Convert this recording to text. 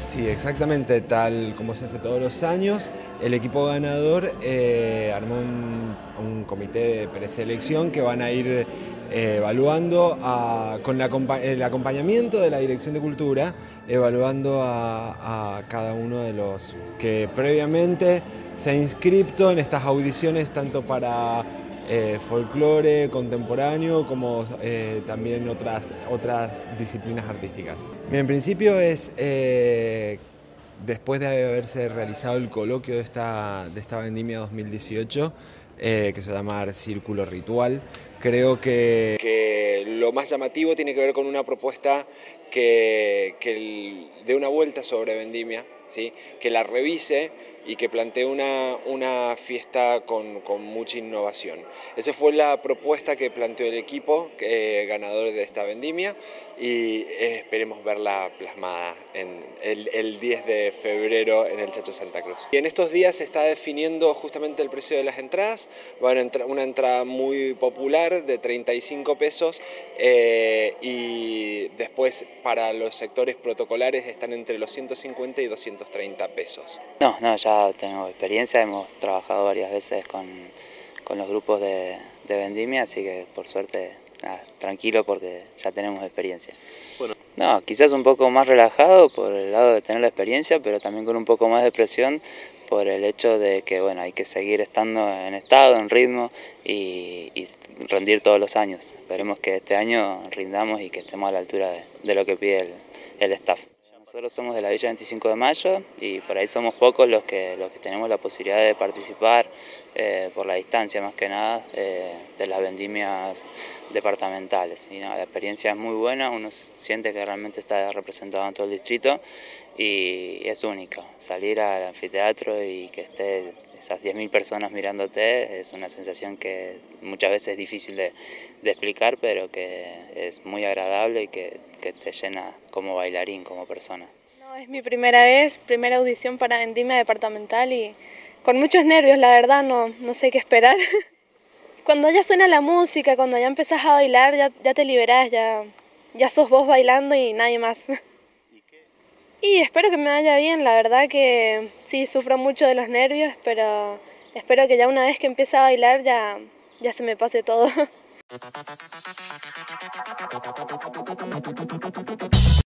Sí, exactamente tal como se hace todos los años. El equipo ganador armó un comité de preselección que van a ir evaluando con el acompañamiento de la Dirección de Cultura, evaluando a cada uno de los que previamente se ha inscrito en estas audiciones, tanto para folclore contemporáneo como también otras disciplinas artísticas. Bien, en principio es después de haberse realizado el coloquio de esta vendimia 2018, que se llama Círculo Ritual, creo que lo más llamativo tiene que ver con una propuesta que dé una vuelta sobre vendimia, ¿sí? Que la revise y que plantee una fiesta con mucha innovación. Esa fue la propuesta que planteó el equipo ganador de esta vendimia y esperemos verla plasmada el 10 de febrero en el Chacho Santa Cruz. Y en estos días se está definiendo justamente el precio de las entradas. Una entrada muy popular de 35 pesos y después para los sectores protocolares están entre los 150 y 230 pesos. No, ya tengo experiencia, hemos trabajado varias veces con los grupos de vendimia, así que por suerte, nada, tranquilo porque ya tenemos experiencia. Bueno. No, quizás un poco más relajado por el lado de tener la experiencia, pero también con un poco más de presión por el hecho de que bueno, hay que seguir estando en estado, en ritmo y rendir todos los años. Esperemos que este año rindamos y que estemos a la altura de lo que pide el staff. Nosotros somos de la Villa 25 de Mayo y por ahí somos pocos los que tenemos la posibilidad de participar por la distancia más que nada de las vendimias departamentales. Y no, la experiencia es muy buena, uno siente que realmente está representado en todo el distrito y es única. Salir al anfiteatro y que esté esas 10.000 personas mirándote es una sensación que muchas veces es difícil de explicar, pero que es muy agradable y que te llena como bailarín, como persona. No, es mi primera vez, primera audición para vendimia departamental y con muchos nervios, la verdad, no sé qué esperar. Cuando ya suena la música, cuando ya empezás a bailar, ya te liberás, ya sos vos bailando y nadie más. Y espero que me vaya bien, la verdad que sí sufro mucho de los nervios, pero espero que ya una vez que empiece a bailar ya se me pase todo.